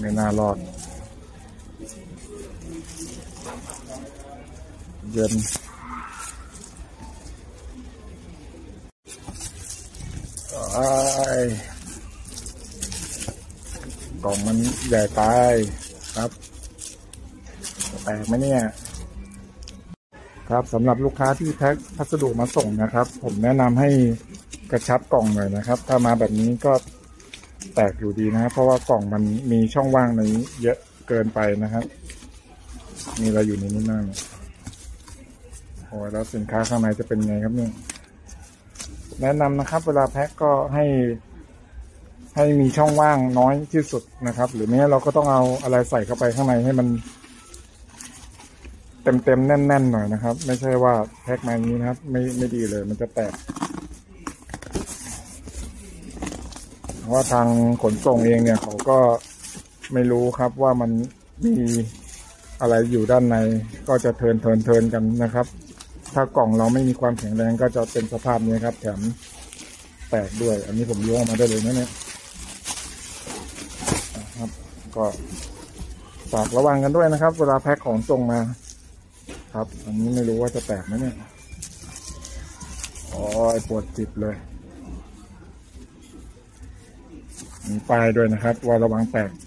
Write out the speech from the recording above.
ไม่น่ารอดเย็นกล่องมันใหญ่ไปครับแตกไหมเนี่ยครับสำหรับลูกค้าที่แพ็คพัสดุมาส่งนะครับผมแนะนำให้กระชับกล่องหน่อยนะครับถ้ามาแบบนี้ก็แตกอยู่ดีนะครับเพราะว่ากล่องมันมีช่องว่างในนี้เยอะเกินไปนะครับมีอะไรอยู่ในนี้นั่งโอ้แล้วสินค้าข้างในจะเป็นไงครับเนี่ยแนะนำนะครับเวลาแพ็คก็ให้มีช่องว่างน้อยที่สุดนะครับหรือไม่เราก็ต้องเอาอะไรใส่เข้าไปข้างในให้มันเต็มแน่นๆหน่อยนะครับไม่ใช่ว่าแพ็คมาอย่างนี้นะครับไม่ดีเลยมันจะแตกเพราะว่าทางขนส่งเองเนี่ยเขาก็ไม่รู้ครับว่ามันมีอะไรอยู่ด้านในก็จะเทินกันนะครับถ้ากล่องเราไม่มีความแข็งแรงก็จะเป็นสภาพนี้ครับแถมแตกด้วยอันนี้ผมล้วงมาได้เลยนะเนี่ยครับก็ฝากระวังกันด้วยนะครับเวลาแพ็คของส่งมาครับอันนี้ไม่รู้ว่าจะแตกไหมเนี่ยอ๋อปวดจิบเลยมีป้ายด้วยนะครับว่าระวังแตก